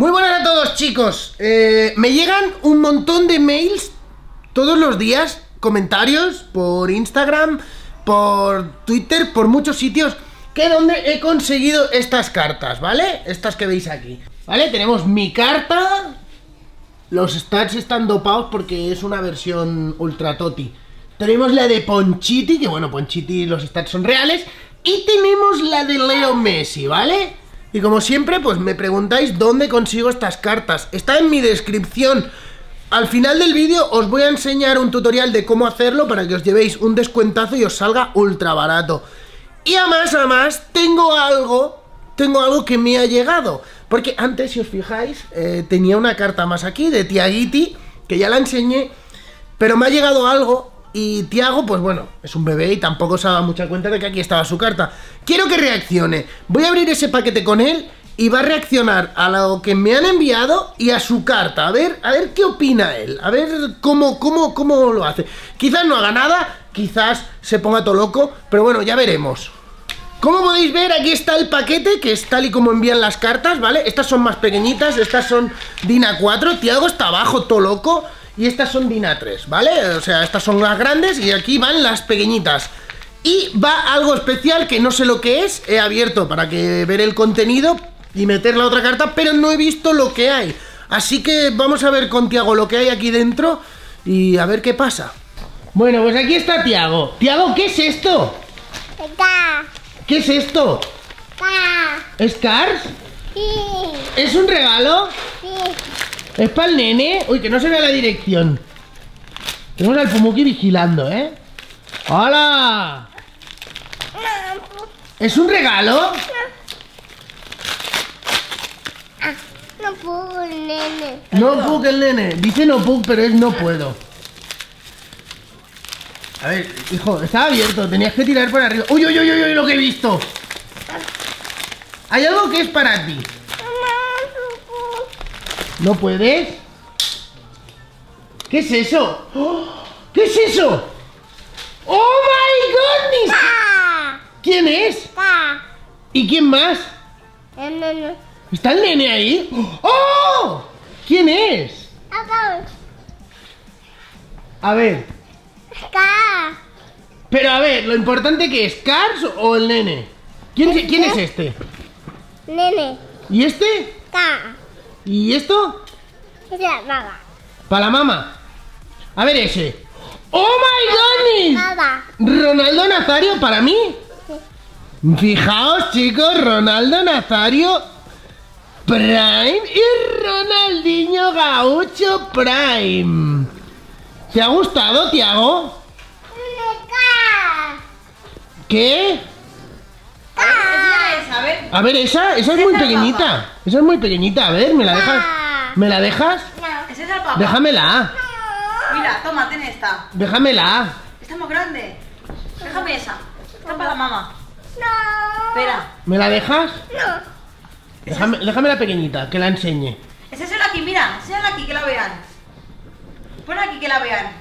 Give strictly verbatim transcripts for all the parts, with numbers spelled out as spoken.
Muy buenas a todos, chicos. eh, Me llegan un montón de mails todos los días, comentarios por Instagram, por Twitter, por muchos sitios, que donde he conseguido estas cartas, ¿vale? Estas que veis aquí, ¿vale? Tenemos mi carta. Los stats están dopados porque es una versión ultra toti. Tenemos la de Ponchiti, que bueno, Ponchiti los stats son reales. Y tenemos la de Leo Messi, ¿vale? Y como siempre, pues me preguntáis dónde consigo estas cartas. Está en mi descripción. Al final del vídeo os voy a enseñar un tutorial de cómo hacerlo para que os llevéis un descuentazo y os salga ultra barato. Y además, además, tengo algo, tengo algo que me ha llegado. Porque antes, si os fijáis, eh, tenía una carta más aquí de Tiaguiti, que ya la enseñé, pero me ha llegado algo. Y Tiago, pues bueno, es un bebé y tampoco se ha dado mucha cuenta de que aquí estaba su carta. Quiero que reaccione. Voy a abrir ese paquete con él y va a reaccionar a lo que me han enviado y a su carta. A ver, a ver qué opina él. A ver cómo, cómo, cómo lo hace. Quizás no haga nada, quizás se ponga todo loco, pero bueno, ya veremos. Como podéis ver, aquí está el paquete, que es tal y como envían las cartas, ¿vale? Estas son más pequeñitas, estas son DIN A cuatro. Tiago está abajo, todo loco. Y estas son DIN A tres, ¿vale? O sea, estas son las grandes y aquí van las pequeñitas. Y va algo especial que no sé lo que es. He abierto para que ver el contenido y meter la otra carta, pero no he visto lo que hay. Así que vamos a ver con Tiago lo que hay aquí dentro y a ver qué pasa. Bueno, pues aquí está Tiago. Tiago, ¿qué es esto? ¿Qué es esto? ¿Es Cars? Sí. ¿Es un regalo? Sí. ¿Es para el nene? Uy, que no se vea la dirección. Tenemos al Pumuki vigilando, ¿eh? ¡Hola! ¿Es un regalo? Ah, no puedo, nene. No puedo, el nene. Dice no puedo, pero es no puedo. A ver, hijo, estaba abierto. Tenías que tirar por arriba. ¡Uy, uy, uy, uy! Lo que he visto. Hay algo que es para ti. ¿No puedes? ¿Qué es eso? ¡Oh! ¿Qué es eso? ¡Oh my goodness! ¿Quién es? ¿Y quién más? ¿Está el nene ahí? ¡Oh! ¿Quién es? A ver. Pero a ver, lo importante que es, ¿Cars o el nene? ¿Quién, ¿quién es este? Nene. ¿Y este? ¿Y esto? Es la mamá. ¿Para la mamá? A ver ese. ¡Oh my goodness! Mamá. ¿Ronaldo Nazario para mí? Sí. Fijaos, chicos, Ronaldo Nazario Prime y Ronaldinho Gaucho Prime. ¿Te ha gustado, Tiago? ¿Qué? A ver, A ver, esa, esa es muy pequeñita. Esa es muy pequeñita. A ver, ¿me la dejas? ¿Me la dejas? ese es el papá. Déjamela. Mira, toma, ten esta. Déjamela. Esta es muy grande. Déjame esa. Esta para la mamá. No. Espera. ¿Me la dejas? No. Déjame, déjame la pequeñita, que la enseñe. Esa es aquí, mira. Enséñala aquí que la vean. Pon aquí que la vean.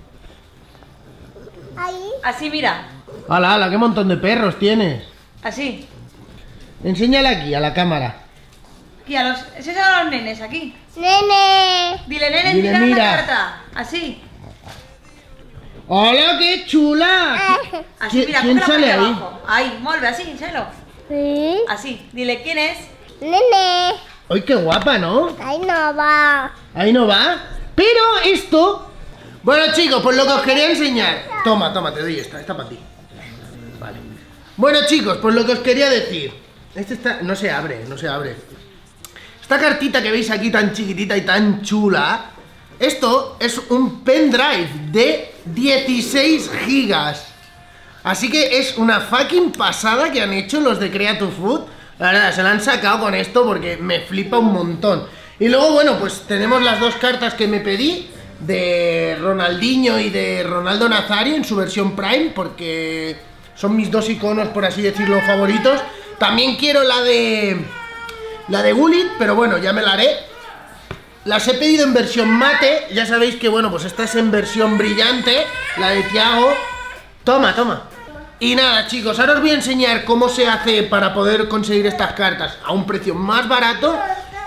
Ahí. Así, mira. Hala, hala, qué montón de perros tienes. Así. Enséñala aquí, a la cámara. Aquí a los. Ese es a los nenes, aquí. Nene. Dile, nene, Dile, mira, mira. la carta. Así. ¡Hola, qué chula! Así, ¿Qui- mira, quién cógela por sale ahí? debajo. Ahí, mueve, así, enséñalo. Sí. Así. Dile, ¿quién es? Nene. ¡Ay, qué guapa!, ¿no? Ahí no va. Ahí no va. Pero esto... Bueno, chicos, pues lo que os quería enseñar... Toma, toma, te doy esta, esta para ti. Vale. Bueno, chicos, pues lo que os quería decir... Este está... No se abre, no se abre. Esta cartita que veis aquí tan chiquitita y tan chula... Esto es un pendrive de dieciséis gigas. Así que es una fucking pasada que han hecho los de Creative Food. La verdad, se la han sacado con esto porque me flipa un montón. Y luego, bueno, pues tenemos las dos cartas que me pedí, de Ronaldinho y de Ronaldo Nazario en su versión Prime, porque son mis dos iconos, por así decirlo, favoritos. También quiero la de... La de Gullit, pero bueno, ya me la haré. Las he pedido en versión mate. Ya sabéis que, bueno, pues esta es en versión brillante, la de Tiago. Toma, toma. Y nada, chicos, ahora os voy a enseñar cómo se hace para poder conseguir estas cartas a un precio más barato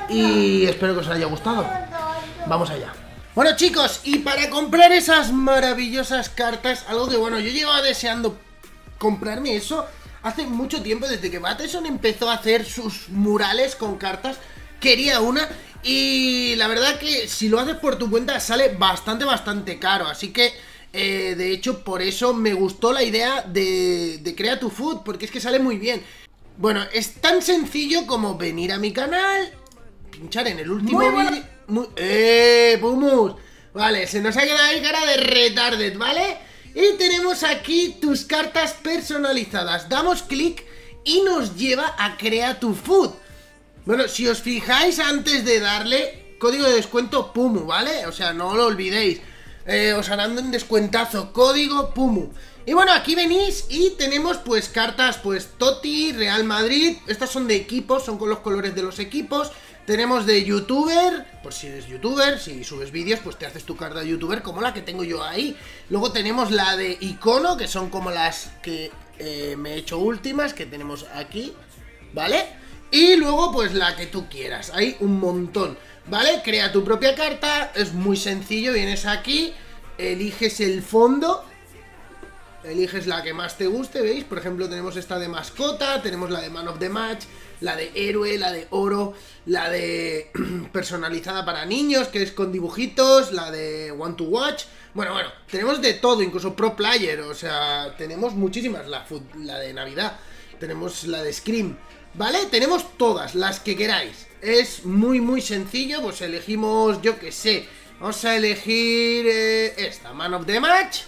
y espero que os haya gustado. Vamos allá. Bueno, chicos, y para comprar esas maravillosas cartas, algo que bueno, yo llevaba deseando comprarme eso hace mucho tiempo, desde que Battleson empezó a hacer sus murales con cartas, quería una, y la verdad que si lo haces por tu cuenta sale bastante, bastante caro, así que eh, de hecho por eso me gustó la idea de, de Crea tu Food, porque es que sale muy bien. Bueno, es tan sencillo como venir a mi canal, pinchar en el último vídeo... ¡Eh, Pumus! Vale, se nos ha quedado ahí cara de retarded, ¿vale? Y tenemos aquí tus cartas personalizadas. Damos clic y nos lleva a Crea tu Food. Bueno, si os fijáis antes de darle, código de descuento Pumu, ¿vale? O sea, no lo olvidéis. Eh, os harán un descuentazo, código Pumu. Y bueno, aquí venís y tenemos pues cartas, pues Totti, Real Madrid. Estas son de equipos, son con los colores de los equipos. Tenemos de youtuber, por si eres youtuber, si subes vídeos, pues te haces tu carta de youtuber como la que tengo yo ahí. Luego tenemos la de icono, que son como las que eh, me he hecho últimas, que tenemos aquí, ¿vale? Y luego pues la que tú quieras, hay un montón, ¿vale? Crea tu propia carta, es muy sencillo, vienes aquí, eliges el fondo, eliges la que más te guste, ¿veis? Por ejemplo, tenemos esta de mascota, tenemos la de Man of the Match, la de héroe, la de oro, la de personalizada para niños, que es con dibujitos, la de One to Watch. Bueno, bueno, tenemos de todo, incluso Pro Player, o sea, tenemos muchísimas, la, la de Navidad, tenemos la de Scream, ¿vale? Tenemos todas, las que queráis. Es muy, muy sencillo, pues elegimos, yo que sé, vamos a elegir eh, esta, Man of the Match.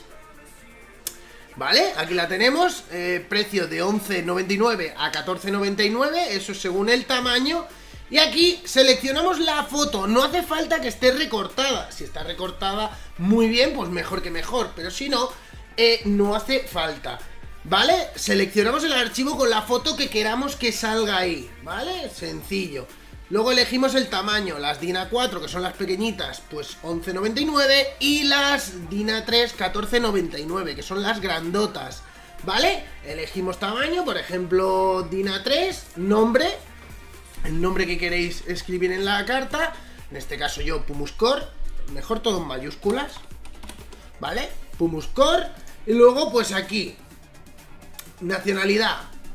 Vale, aquí la tenemos, eh, precio de once noventa y nueve a catorce noventa y nueve, eso es según el tamaño. Y aquí seleccionamos la foto, no hace falta que esté recortada. Si está recortada, muy bien, pues mejor que mejor, pero si no, eh, no hace falta. ¿Vale? Seleccionamos el archivo con la foto que queramos que salga ahí, ¿vale? Sencillo. Luego elegimos el tamaño, las DIN A cuatro, que son las pequeñitas, pues once noventa y nueve, y las DIN A tres, catorce noventa y nueve, que son las grandotas, ¿vale? Elegimos tamaño, por ejemplo, DIN A tres, nombre, el nombre que queréis escribir en la carta, en este caso yo, Pumuscore, mejor todo en mayúsculas, ¿vale? Pumuscore, y luego pues aquí, nacionalidad,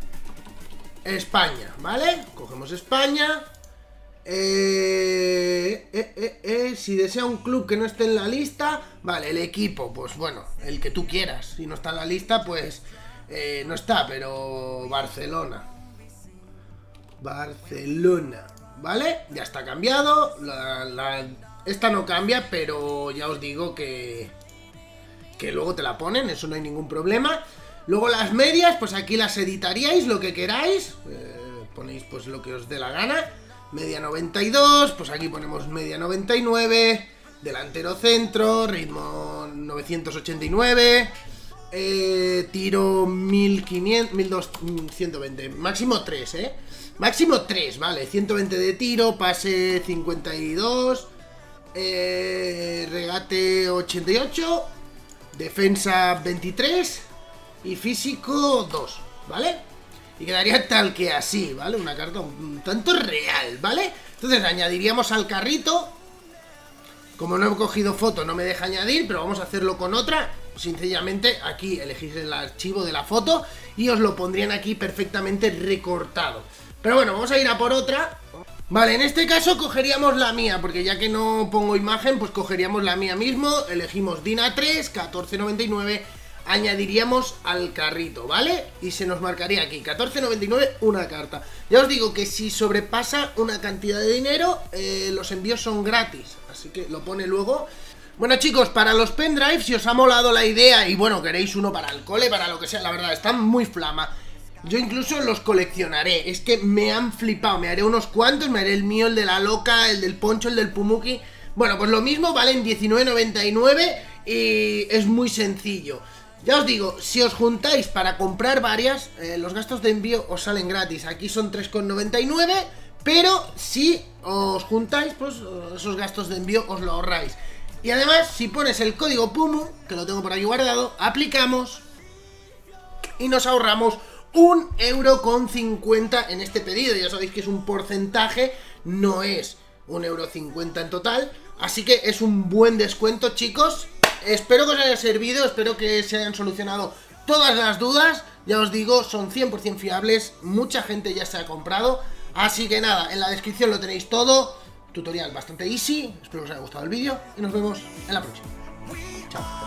España, ¿vale? Cogemos España. Eh, eh, eh, eh, si desea un club que no esté en la lista, vale, el equipo, pues bueno, el que tú quieras. Si no está en la lista, pues eh, no está, pero Barcelona. Barcelona, ¿vale? Ya está cambiado. la, la, Esta no cambia, pero ya os digo que Que luego te la ponen, eso no hay ningún problema. Luego las medias, pues aquí las editaríais, lo que queráis, eh, ponéis pues lo que os dé la gana. Media noventa y dos, pues aquí ponemos media noventa y nueve, delantero centro, ritmo novecientos ochenta y nueve, eh, tiro mil quinientos, mil doscientos, ciento veinte, máximo tres, eh, máximo tres, vale, ciento veinte de tiro, pase cincuenta y dos, eh, regate ochenta y ocho, defensa veintitrés y físico dos, ¿vale? Y quedaría tal que así, ¿vale? Una carta un tanto real, ¿vale? Entonces añadiríamos al carrito. Como no he cogido foto no me deja añadir, pero vamos a hacerlo con otra. Sencillamente aquí elegís el archivo de la foto y os lo pondrían aquí perfectamente recortado. Pero bueno, vamos a ir a por otra. Vale, en este caso cogeríamos la mía, porque ya que no pongo imagen, pues cogeríamos la mía mismo. Elegimos DIN A tres, catorce noventa y nueve. Añadiríamos al carrito, ¿vale? Y se nos marcaría aquí, catorce noventa y nueve, una carta. Ya os digo que si sobrepasa una cantidad de dinero, eh, los envíos son gratis. Así que lo pone luego. Bueno, chicos, para los pendrives, si os ha molado la idea y bueno, queréis uno para el cole, para lo que sea, la verdad, están muy flama. Yo incluso los coleccionaré, es que me han flipado. Me haré unos cuantos, me haré el mío, el de la loca, el del poncho, el del Pumuki. Bueno, pues lo mismo, valen diecinueve noventa y nueve y es muy sencillo. Ya os digo, si os juntáis para comprar varias, eh, los gastos de envío os salen gratis. Aquí son tres con noventa y nueve, pero si os juntáis, pues esos gastos de envío os lo ahorráis. Y además, si pones el código Pumu, que lo tengo por aquí guardado, aplicamos y nos ahorramos un euro con cincuenta en este pedido. Ya sabéis que es un porcentaje, no es un euro cincuenta en total. Así que es un buen descuento, chicos. Espero que os haya servido, espero que se hayan solucionado todas las dudas. Ya os digo, son cien por cien fiables, mucha gente ya se ha comprado. Así que nada, en la descripción lo tenéis todo. Tutorial bastante easy, espero que os haya gustado el vídeo y nos vemos en la próxima. Chao.